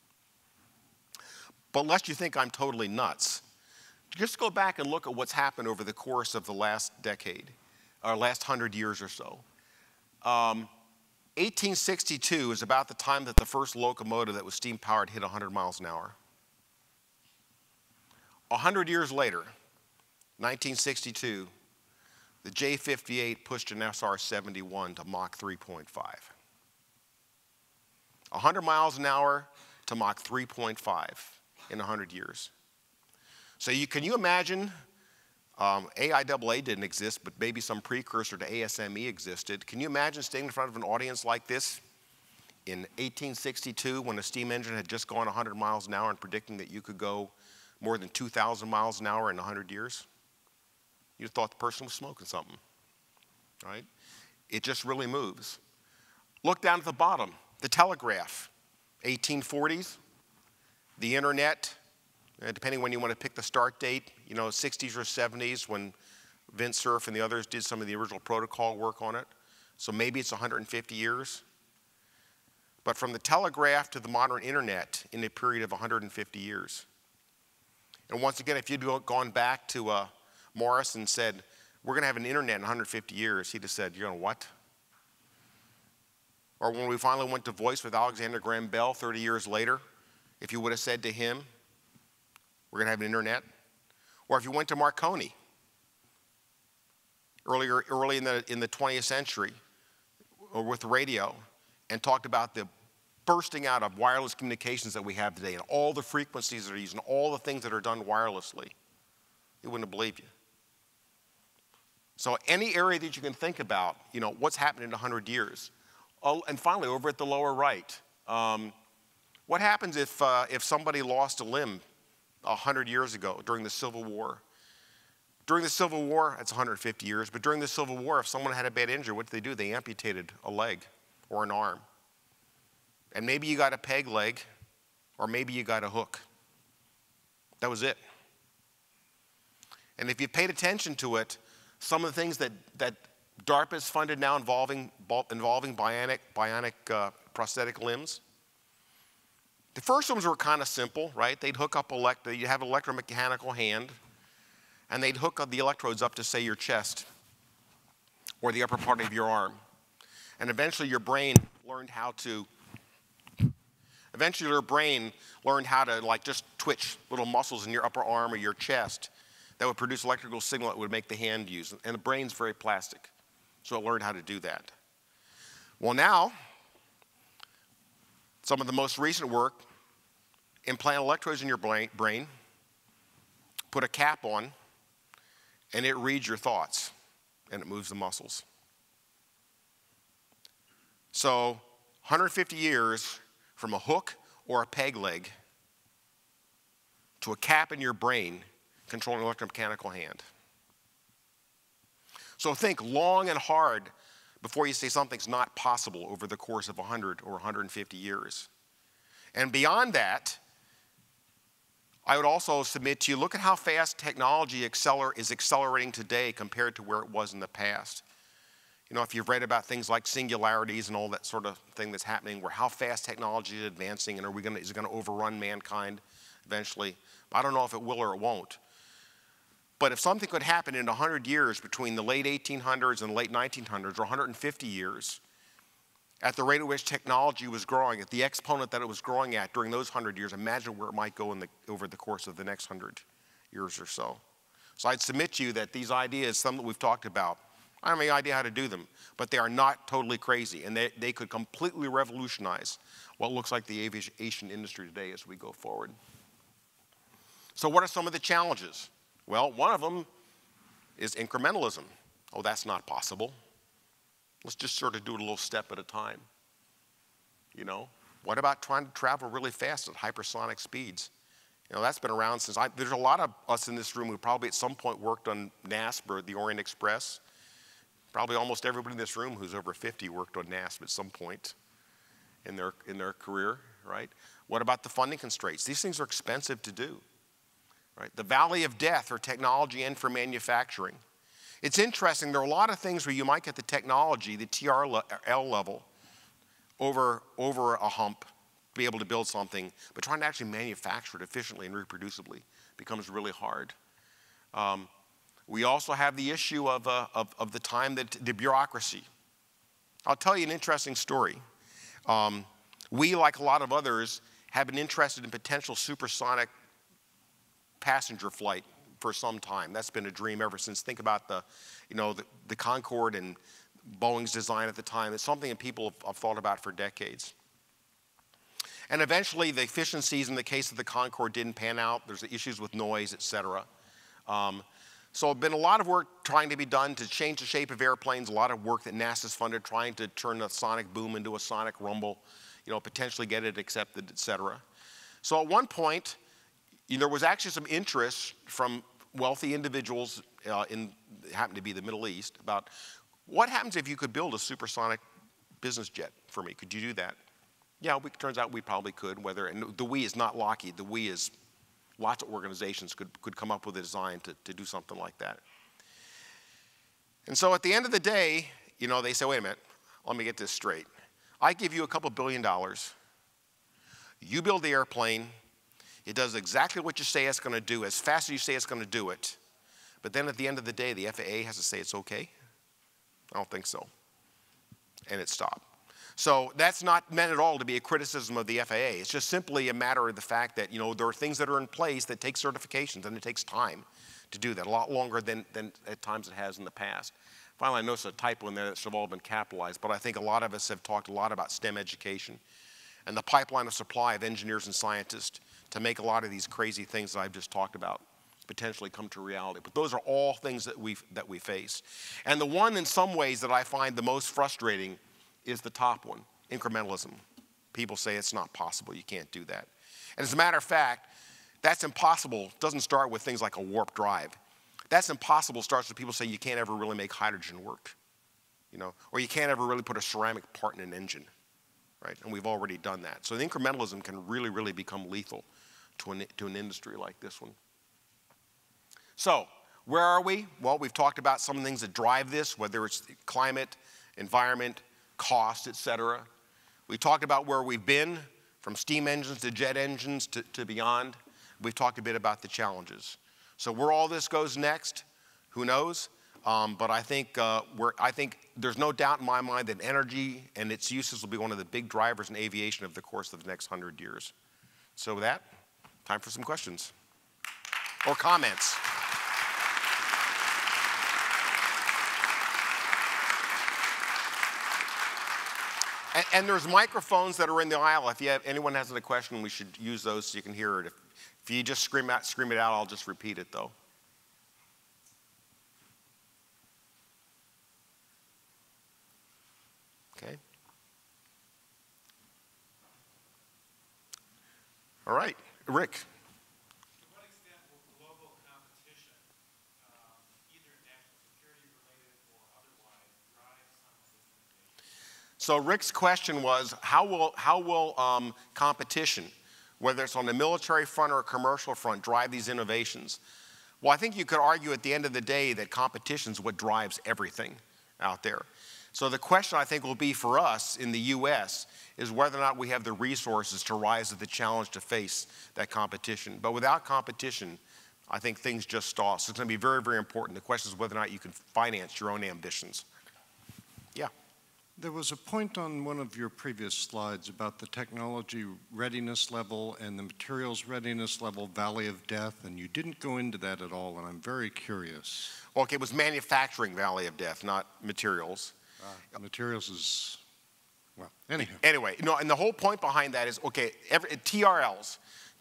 But lest you think I'm totally nuts, just go back and look at what's happened over the course of the last decade, or last 100 years or so. 1862 is about the time that the first locomotive that was steam-powered hit 100 miles an hour. 100 years later, 1962, the J-58 pushed an SR-71 to Mach 3.5. 100 miles an hour to Mach 3.5 in 100 years. So can you imagine, AIAA didn't exist, but maybe some precursor to ASME existed. Can you imagine standing in front of an audience like this in 1862 when a steam engine had just gone 100 miles an hour and predicting that you could go more than 2,000 miles an hour in 100 years? You'd thought the person was smoking something, right? It just really moves. Look down at the bottom, the telegraph, 1840s, the internet, depending when you want to pick the start date, 60s or 70s when Vint Cerf and the others did some of the original protocol work on it. So maybe it's 150 years. But from the telegraph to the modern internet in a period of 150 years. And once again, if you'd gone back to Morris and said, we're going to have an internet in 150 years, he'd have said, you're going to what? Or when we finally went to voice with Alexander Graham Bell 30 years later, if you would have said to him, we're going to have an internet. Or if you went to Marconi, early in the 20th century, or with the radio, and talked about the bursting out of wireless communications that we have today and all the frequencies that are used and all the things that are done wirelessly, he wouldn't have believed you. So any area that you can think about, you know, what's happened in 100 years. Oh, and finally, over at the lower right, what happens if somebody lost a limb 100 years ago during the Civil War? During the Civil War, it's 150 years, but during the Civil War, if someone had a bad injury, what did they do? They amputated a leg or an arm. And maybe you got a peg leg, or maybe you got a hook. That was it. And if you paid attention to it, some of the things that DARPA is funded now involving bionic prosthetic limbs, the first ones were kind of simple, right? They'd hook up you'd have an electromechanical hand, and they'd hook up the electrodes up to, say, your chest or the upper part of your arm. And eventually your brain learned how to like just twitch little muscles in your upper arm or your chest that would produce electrical signal that would make the hand use. And the brain's very plastic, so it learned how to do that. Well, now, some of the most recent work, implant electrodes in your brain, put a cap on, and it reads your thoughts, and it moves the muscles. So 150 years from a hook or a peg leg to a cap in your brain controlling an electromechanical hand. So think long and hard before you say something's not possible over the course of 100 or 150 years. And beyond that, I would also submit to you, look at how fast technology is accelerating today compared to where it was in the past. You know, if you've read about things like singularities and all that sort of thing that's happening, where how fast technology is advancing, and is it going to overrun mankind eventually? I don't know if it will or it won't. But if something could happen in 100 years between the late 1800s and the late 1900s, or 150 years, at the rate at which technology was growing, at the exponent that it was growing at during those 100 years, imagine where it might go over the course of the next 100 years or so. So I'd submit to you that these ideas, some that we've talked about, I don't have any idea how to do them, but they are not totally crazy, and they could completely revolutionize what looks like the aviation industry today as we go forward. So what are some of the challenges? Well, one of them is incrementalism. Oh, that's not possible. Let's just sort of do it a little step at a time. You know, what about trying to travel really fast at hypersonic speeds? You know, that's been around since there's a lot of us in this room who probably at some point worked on NASP or the Orient Express. Probably almost everybody in this room who's over 50 worked on NASP at some point in their career, right? What about the funding constraints? These things are expensive to do, right? The valley of death for technology and for manufacturing. It's interesting, there are a lot of things where you might get the technology, the TRL level, over a hump, to be able to build something, but trying to actually manufacture it efficiently and reproducibly becomes really hard. We also have the issue of the time, the bureaucracy. I'll tell you an interesting story. We, like a lot of others, have been interested in potential supersonic passenger flight for some time. That's been a dream ever since. Think about the Concorde and Boeing's design at the time. It's something that people have thought about for decades. And eventually, the efficiencies in the case of the Concorde didn't pan out. There's issues with noise, et cetera. So there's been a lot of work trying to be done to change the shape of airplanes, a lot of work that NASA's funded trying to turn a sonic boom into a sonic rumble, potentially get it accepted, et cetera. So at one point, there was actually some interest from wealthy individuals happened to be the Middle East about what happens if you could build a supersonic business jet for me? Could you do that? Yeah, it turns out we probably could. And the we is not Lockheed. The we is lots of organizations could come up with a design to do something like that. And so at the end of the day, they say, wait a minute, let me get this straight. I give you a couple $1 billion. You build the airplane. It does exactly what you say it's going to do, as fast as you say it's going to do it. But then at the end of the day, the FAA has to say it's okay? I don't think so. And it stopped. So that's not meant at all to be a criticism of the FAA. It's just simply a matter of the fact that, there are things that are in place that take certifications, and it takes time to do that, a lot longer than at times it has in the past. Finally, I noticed a typo in there that should have all been capitalized, but I think a lot of us have talked a lot about STEM education and the pipeline of supply of engineers and scientists to make a lot of these crazy things that I've just talked about potentially come to reality. But those are all things that we face. And the one in some ways that I find the most frustrating is the top one, incrementalism. People say it's not possible, you can't do that. And as a matter of fact, that's impossible. It doesn't start with things like a warp drive. That's impossible starts with people saying you can't ever really make hydrogen work, or you can't ever really put a ceramic part in an engine, right? And we've already done that. So the incrementalism can really, really become lethal to an industry like this one. So where are we? Well, we've talked about some of the things that drive this, whether it's climate, environment, cost, et cetera. We talked about where we've been, from steam engines to jet engines to beyond. We've talked a bit about the challenges. So where all this goes next, who knows? But I think there's no doubt in my mind that energy and its uses will be one of the big drivers in aviation over the course of the next 100 years. So with that, time for some questions or comments. And there's microphones that are in the aisle. If anyone has a question, we should use those so you can hear it. If you just scream it out, I'll just repeat it, though. Okay. All right, Rick. To what extent will global competition, either national security related or otherwise, drive some of this innovation? So Rick's question was, how will competition, whether it's on the military front or a commercial front, drive these innovations? Well, I think you could argue at the end of the day that competition is what drives everything out there. So the question I think will be for us in the U.S. is whether or not we have the resources to rise to the challenge to face that competition. But without competition, I think things just stall. So it's going to be very, very important. The question is whether or not you can finance your own ambitions. Yeah. There was a point on one of your previous slides about the technology readiness level and the materials readiness level, valley of death, and you didn't go into that at all, and I'm very curious. Okay, it was manufacturing valley of death, not materials. Materials is, well, anyhow. Anyway, and the whole point behind that is, okay, TRLs.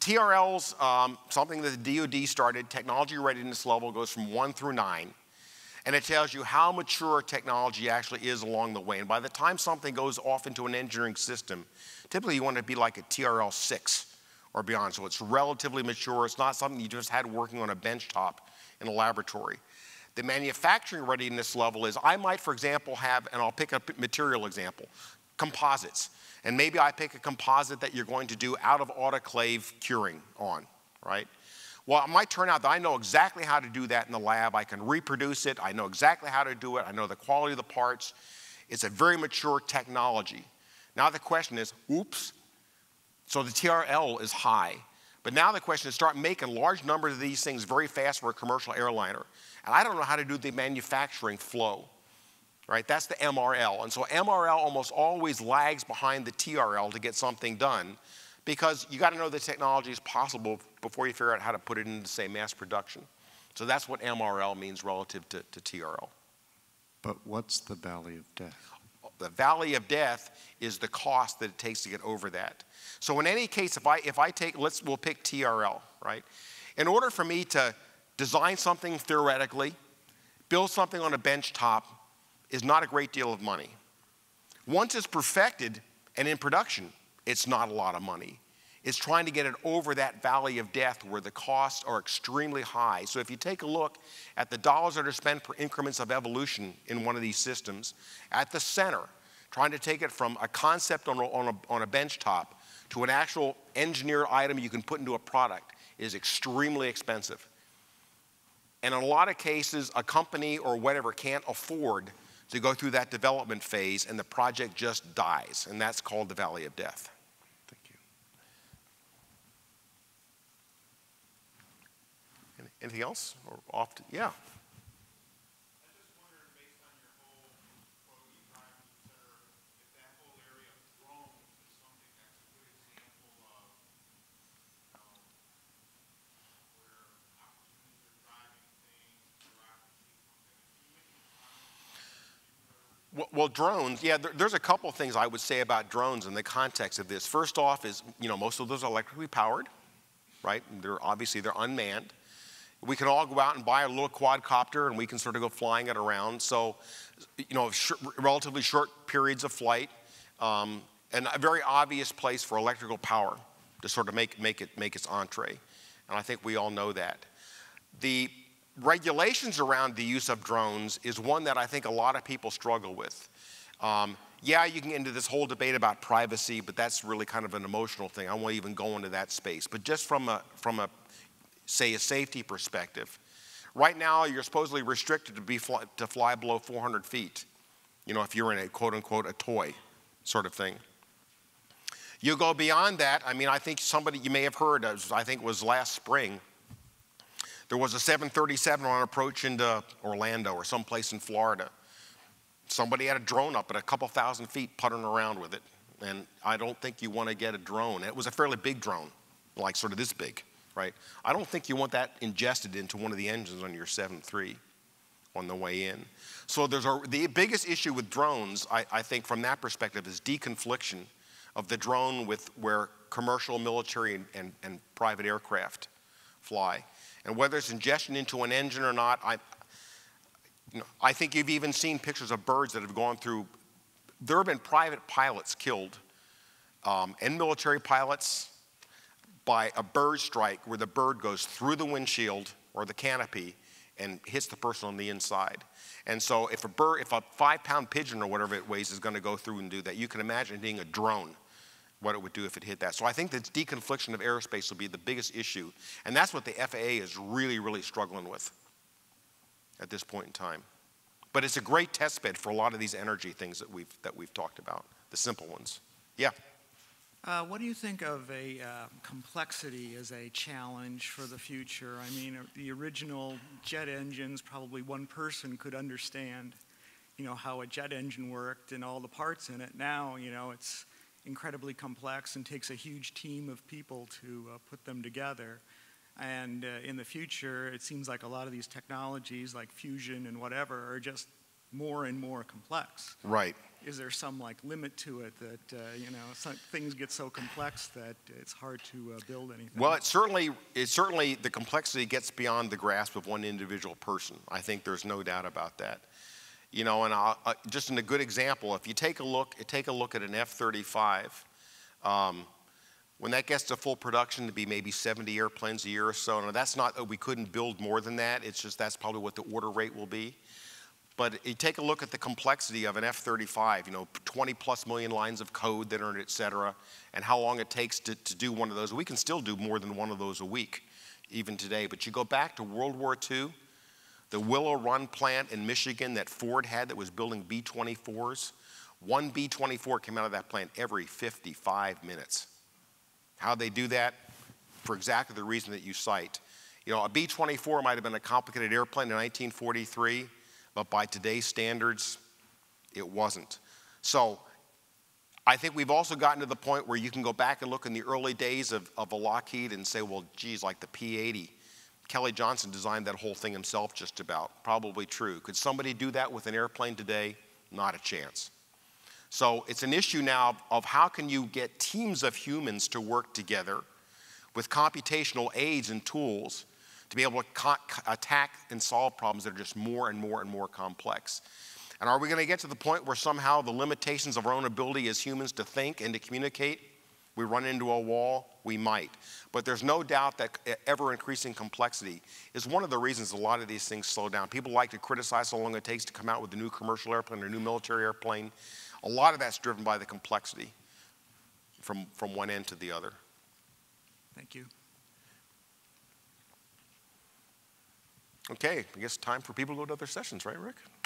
TRLs, something that the DoD started, technology readiness level goes from 1 through 9. And it tells you how mature technology actually is along the way. And by the time something goes off into an engineering system, typically you want to be like a TRL 6 or beyond. So it's relatively mature. It's not something you just had working on a bench top in a laboratory. The manufacturing readiness level is, I might, for example, have, and I'll pick a material example, composites. And maybe I pick a composite that you're going to do out of autoclave curing on, right? Well, it might turn out that I know exactly how to do that in the lab. I can reproduce it. I know exactly how to do it. I know the quality of the parts. It's a very mature technology. Now the question is, oops, so the TRL is high. But now the question is start making large numbers of these things very fast for a commercial airliner. And I don't know how to do the manufacturing flow, right? That's the MRL. And so MRL almost always lags behind the TRL to get something done because you got to know the technology is possible before you figure out how to put it into, say, mass production. So that's what MRL means relative to TRL. But what's the valley of death? The valley of death is the cost that it takes to get over that. So in any case, if I take, we'll pick TRL, right? In order for me to design something theoretically, build something on a bench top is not a great deal of money. Once it's perfected and in production, it's not a lot of money. It's trying to get it over that valley of death where the costs are extremely high. So if you take a look at the dollars that are spent per increments of evolution in one of these systems, at the center, trying to take it from a concept on a bench top to an actual engineered item you can put into a product is extremely expensive. And in a lot of cases, a company or whatever can't afford to go through that development phase, and the project just dies, and that's called the valley of death. Thank you. Anything else? Or off to, yeah. I just wondered, based on your whole quote, environment, et cetera, if that whole area Well, drones, yeah, there's a couple of things I would say about drones in the context of this. First off is, most of those are electrically powered, right? They're unmanned. We can all go out and buy a little quadcopter and we can sort of go flying it around. So, relatively short periods of flight, and a very obvious place for electrical power to sort of make its entree. And I think we all know that. The regulations around the use of drones is one that I think a lot of people struggle with. Yeah, you can get into this whole debate about privacy, but that's really kind of an emotional thing. I won't even go into that space. But just from a say, a safety perspective, right now you're supposedly restricted to fly below 400 feet. If you're in a quote unquote a toy sort of thing. You go beyond that. I mean, I think you may have heard, I think it was last spring, there was a 737 on approach into Orlando or someplace in Florida. Somebody had a drone up at a couple thousand feet puttering around with it. And I don't think you want to get a drone. It was a fairly big drone, like sort of this big, right? I don't think you want that ingested into one of the engines on your 737 on the way in. So the biggest issue with drones, I think from that perspective, is deconfliction of the drone with where commercial, military, and private aircraft fly. And whether it's ingestion into an engine or not, I think you've even seen pictures of birds that have gone through. There have been private pilots killed and military pilots by a bird strike where the bird goes through the windshield or the canopy and hits the person on the inside. And so if a 5-pound pigeon or whatever it weighs is going to go through and do that, you can imagine being a drone, what it would do if it hit that. So I think that deconfliction of aerospace will be the biggest issue. And that's what the FAA is really, really struggling with at this point in time. But it's a great test bed for a lot of these energy things that we've talked about, the simple ones. Yeah. What do you think of complexity as a challenge for the future? I mean, the original jet engines, probably one person could understand, how a jet engine worked and all the parts in it. Now, it's incredibly complex and takes a huge team of people to put them together. And in the future, it seems like a lot of these technologies like fusion and whatever are just more and more complex. Right. Is there some limit to it that, some things get so complex that it's hard to build anything? Well, it's certainly the complexity gets beyond the grasp of one individual person. I think there's no doubt about that. And just in a good example, if you take a look at an F-35, when that gets to full production, to be maybe 70 airplanes a year or so. Now, that's not that we couldn't build more than that. It's just that's probably what the order rate will be. But you take a look at the complexity of an F-35, 20+ million lines of code that are in it, et cetera, and how long it takes to do one of those. We can still do more than one of those a week, even today. But you go back to World War II, the Willow Run plant in Michigan that Ford had that was building B-24s, one B-24 came out of that plant every 55 minutes. How'd they do that? For exactly the reason that you cite. A B-24 might have been a complicated airplane in 1943, but by today's standards, it wasn't. So I think we've also gotten to the point where you can go back and look in the early days of a Lockheed and say, well, geez, like the P-80. Kelly Johnson designed that whole thing himself just about. Probably true. Could somebody do that with an airplane today? Not a chance. So it's an issue now of how can you get teams of humans to work together with computational aids and tools to be able to attack and solve problems that are just more and more and more complex. And are we going to get to the point where somehow the limitations of our own ability as humans to think and to communicate, we run into a wall? We might. But there's no doubt that ever-increasing complexity is one of the reasons a lot of these things slow down. People like to criticize how long it takes to come out with a new commercial airplane or a new military airplane. A lot of that's driven by the complexity from one end to the other. Thank you. Okay, I guess time for people to go to other sessions, right, Rick?